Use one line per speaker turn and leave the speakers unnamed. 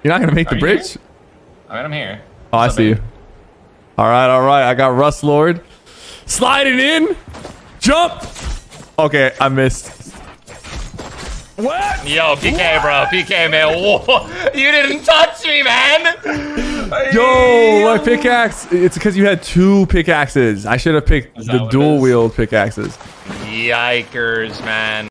You're not gonna make the bridge?
Here? I mean, I'm here.
Oh, I see you. All right. I got Rust Lord. Sliding in. Jump. Okay, I missed. What?
Yo, PK, bro. PK, man. Whoa. You didn't touch me, man.
Yo, my pickaxe. It's because you had 2 pickaxes. I should have picked the dual wield pickaxes.
Yikers, man.